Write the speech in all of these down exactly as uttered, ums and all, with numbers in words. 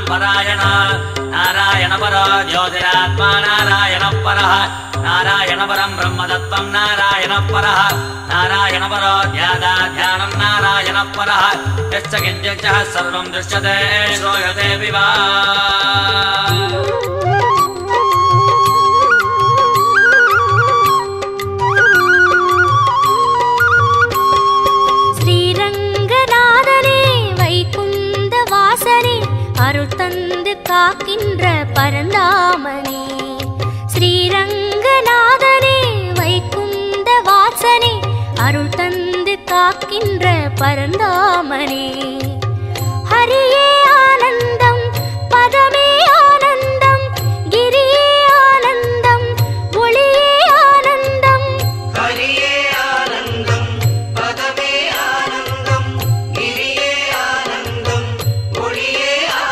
परायण नारायण परो ज्योतिरात्मा नारायण परः नारायण परं ब्रह्मतत्त्वं नारायण परः नारायण परो ध्यानं नारायण परः यश्च किञ्चित् सर्वं दृश्यते श्रूयते विवा காக்கின்ற பரந்தாமனே ஸ்ரீரங்கநாதனே வைகுந்த வாசனே அருள் தந்து காக்கின்ற பரந்தாமனே ஹரியே ஆனந்தம் பதமே ஆனந்தம் கிரியே ஆனந்தம் ஒளியே ஆனந்தம் ஹரியே ஆனந்தம் பதமே ஆனந்தம் கிரியே ஆனந்தம் ஒளியே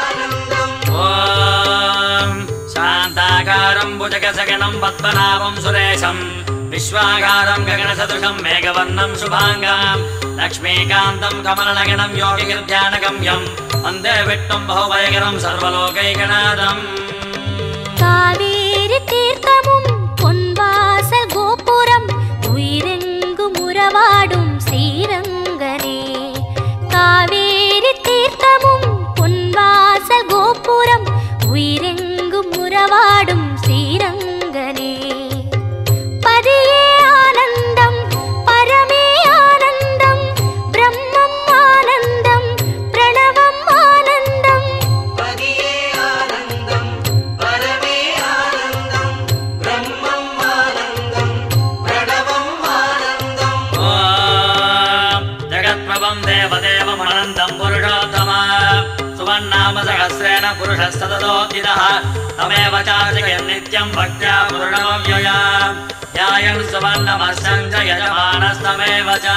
भुजगसगणं पद्मनाभं सुरेशं विश्वागारं गगनसदृशं मेघवर्णं शुभांगां लक्ष्मीकान्तं कमलनगणं योगिगिर्ध्यानगम्यं वन्दे विष्णुं बहुभयकरं सर्वलोकैकनाथम् காவேரி தீர்த்தமும் பொன்வாசல் கோபுரம் உயிரெங்கும் உறவாடும் ஸ்ரீரங்கனே காவேரி தீர்த்தமும் பொன்வாசல் கோபுரம் உயிரெங்கும் உறவாடும் ஸ்ரீரங்கனே பதியே ஆனந்தம் பரமே ஆனந்தம் பிரம்மம் ஆனந்தம் பிரணவம் ஆனந்தம் பதியே ஆனந்தம் பரமே ஆனந்தம் பிரம்மம் ஆனந்தம் பிரணவம் ஆனந்தம் ஓம் ஜகத்பிரபம் தேவதேவம் அனந்தம் புருஷோத்தமா सुवन्नाम सहस्रेण पुरुषस्ततोदितः तमेव चार्जयन् नित्यं भक्त्या पूर्णमव्यया ध्यायन् सुवर्णमस्सं च यजमानस्तमेव च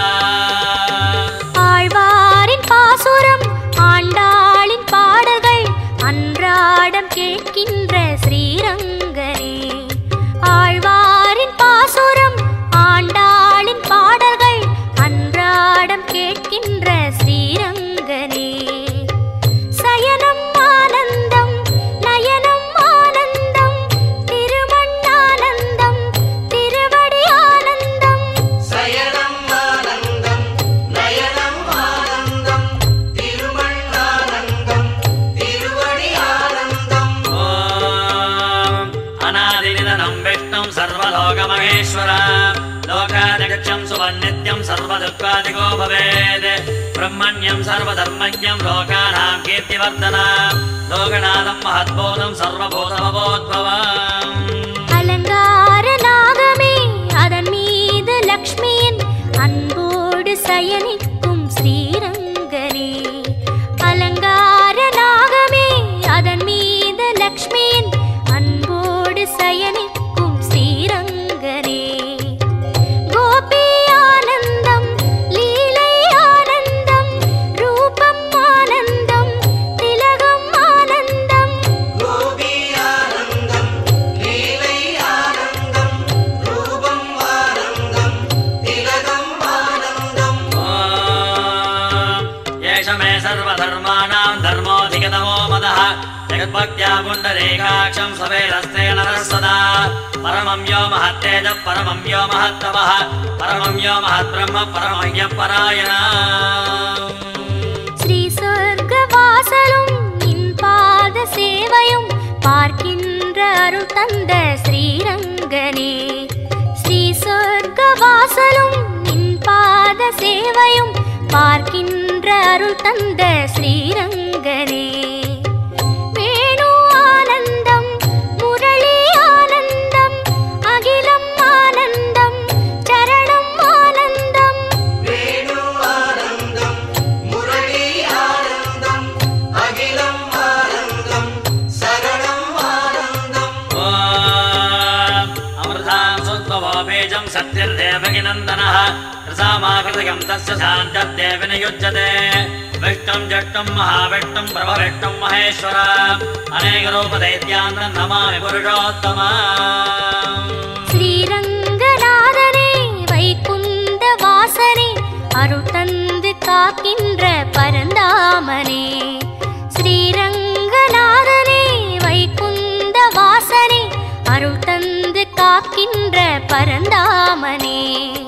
ஆழ்வாரின் பாசுரம் ஆண்டாளின் பாடல்கள் அன்றாடம் கேட்கின்ற ஸ்ரீரங்கனே ஆழ்வாரின் பாசுரம் ஆண்டாளின் பாடல்கள் அன்றாடம் கேட்கின்ற ஸ்ரீரங்கனே சயனம் ஆனந்தம் நயனம் ஆனந்தம் திருமண்ணானந்தம் திருவடி ஆனந்தம் சயனம் ஆனந்தம் நயனம் ஆனந்தம் திருமண்ணானந்தம் திருவடி ஆனந்தம் ஓம் அநாதிநிதனம் விஷ்ணும் சர்வலோகமகேஸ்வர लोकादिगच्छं सुवन्नित्यं सर्वदुःखादिको भवेत् ब्रह्मण्यं सर्वधर्मज्ञं लोकानां कीर्तिवर्धनं लोकनाथं महद्बोधं सर्वभूतभवोद्भवम् அலங்கார நாகமே அதன் மீது லக்ஷ்மியின் அன்போடு சயனிக்கும் ஸ்ரீரங்கனே அலங்கார நாகமே அதன் மீது லக்ஷ்மியின் அன்போடு சயனிக்கும் ஸ்ரீரங்கனே கோபி ஆனந்தம் லீலை ஆனந்தம் ரூபம் ஆனந்தம் திலகம் ஆனந்தம் கோபி ஆனந்தம் லீலை ஆனந்தம் ரூபம் ஆனந்தம் திலகம் ஆனந்தம் ஓம் ஏஷ மே सर्वधर्माणां धर्मोऽधिगतमो मदः जगद्भक्त्या पुण्डरीकाक्षं सवेरस्ते नरः सदा परमं यो महत्तेजः परमं यो महत्तमः परमं यो महद्ब्रह्म परमं यः परायणः ஸ்ரீ சொர்க்கவாசலும் நின் பாத சேவையும் பார்க்கின்ற அருள் தந்த ஸ்ரீரங்கனே ஸ்ரீ சொர்க்கவாசலும் நின் பாத சேவையும் பார்க்கின்ற அருள் தந்த ஸ்ரீரங்கனே வேணு ஆனந்தம் முரளி ஆனந்தம் அகிலம் ஆனந்தம் சரணம் ஆனந்தம் வேணு ஆனந்தம் முரளி ஆனந்தம் அகிலம் ஆனந்தம் சரணம் ஆனந்தம் ஓம் அமிர்தாं சுத்வபோபேஜம் சத்யர்தேவகிநந்தனः रसामाकृतयं तस्य शान्तर्देव नियुज्यते विष्णुं जष्टुं महाविष्णुं प्रभविष्णुं महेश्वर अनेकरूपदैत्यान्तं नमामि पुरुषोत्तमा ஸ்ரீரங்கநாதனே வைகுந்த வாசனே அருள் தந்து காக்கின்ற பரந்தாமனே ஸ்ரீரங்க பார்க்கின்ற பரந்தாமனே.